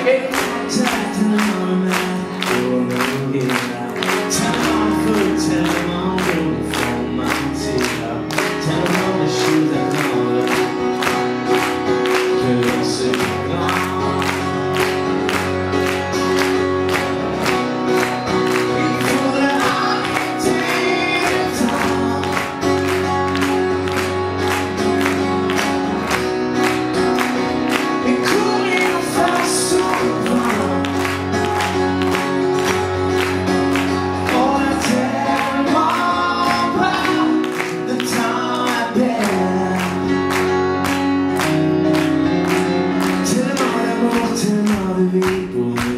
che certo non è come dire tell them all food, tell them all room for my tear tell them all the shoes I know couldn't sit alone before the ideas it couldn't fast so long all I tell them all about the time I bear tell them all the people